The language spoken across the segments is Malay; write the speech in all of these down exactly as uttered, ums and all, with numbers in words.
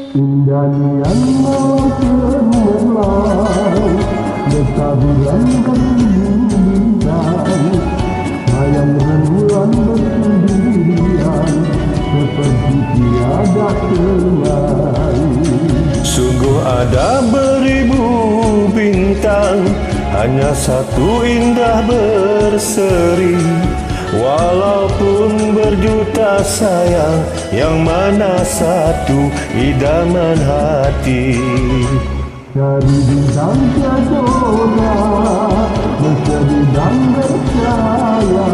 Indahnya malam cemerlang, bertaburan bintang, sayang rembulan bersendirian, seperti tiada teman. Sungguh ada beribu bintang, hanya satu indah berseri. Walaupun berjuta sayang, yang mana satu idaman hati. Cari bintang tiada, mencari dan bercahaya.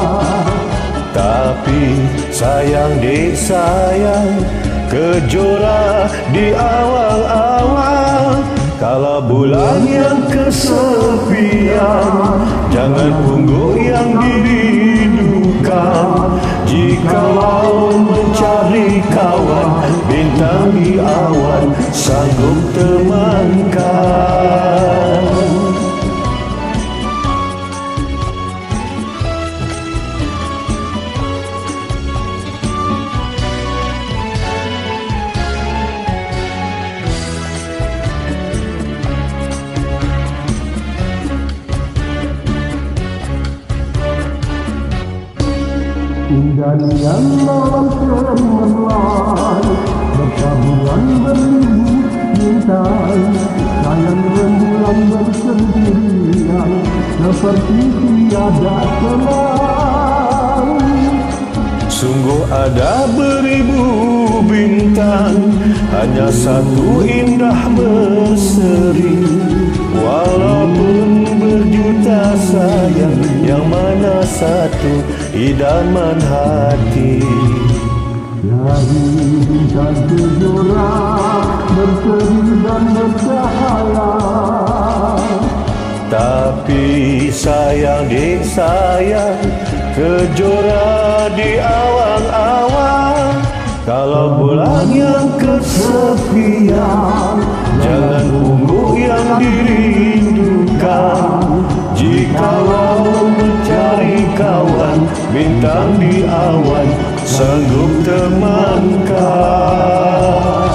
Tapi sayang dek sayang, kejora di awal-awal. Kala bulan yang kesepian, jangan pungguk yang dirindukan. Jikalau mencari kawan, bintang di awan sanggup temankan. Indahnya malam cemerlang, bertaburan beribu bintang, sayang rembulan bersendirian, seperti tiada teman. Sungguh ada beribu bintang, hanya satu indah berseri. Walaupun berjuta sayang, yang mana satu idaman hati. Dari bintang kejora, berseri dan bercahaya. Tapi sayang dek sayang, kejora di awang-awang. Kalau bulan yang kesepian, jangan pungguk yang dirindukan. Jikalau mencari kawan, bintang di awan sanggup temankan.